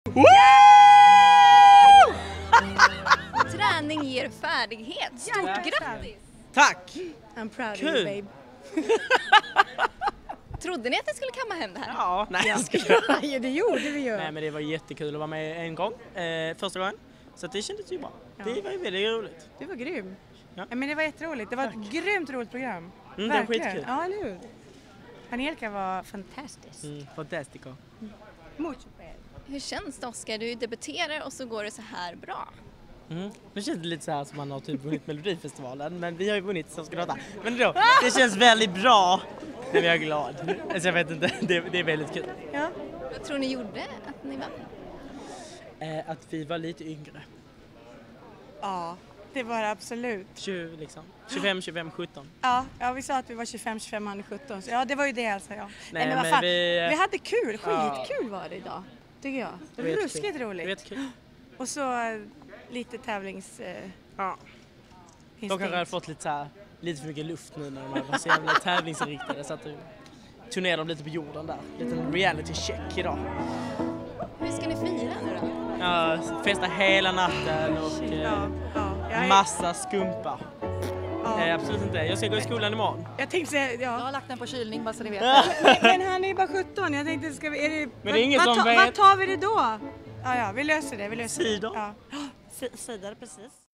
Träning ger färdighet. Stort grattis! Tack! I'm proud of Kul. you, babe. Trodde ni att ni skulle kamma hem det här? Ja, nej jag ska Ja, det gjorde vi ju. Nej men det var jättekul att vara med en gång, första gången. Så att det kändes ju bra. Ja. Det var ju väldigt roligt. Du var grym. Ja. Ja, men det var jätteroligt. Det var ett grymt roligt program. Det var Verkligen. skitkul. Ja, eller hur? Angelica var fantastisk. Fantastico. Mucho bad. Hur känns det, Oskar? Du debuterar och så går det så här bra. Nu känns det lite så här som man har typ vunnit Melodifestivalen, men vi har ju vunnit så ska det låta. Men då, det känns väldigt bra. Men jag är glad. Alltså jag vet inte, det är väldigt kul. Ja. Vad tror ni gjorde att ni vann? Att vi var lite yngre. Ja, det var det absolut. 20 liksom. 25, 17. Ja, vi sa att vi var 25, han är 17. Så ja, det var ju det alltså. Ja. Nej, men vad men fan. vi hade kul. Ja. Skitkul var det idag. Tycker jag. Det var jättekul. ruskigt Det var roligt. jättekul. Och så lite tävlings... Ja. De kanske hade fått lite, så här, lite för mycket luft nu när de var så jävla tävlingsinriktade. Så att du tog ner dem lite på jorden där. Lite reality check idag. Hur ska ni fira nu då? Ja, festa hela natten och massa skumpa. Nej, absolut inte. Jag ska gå i skolan imorgon. Jag tänkte säga, Jag har lagt den på kylning bara så ni vet. men han är bara 17. Jag tänkte, ska vi, är det, Men det är ingen som vet. Vad tar vi det då? Ja, vi löser det. Cider. Ja. Cider, precis.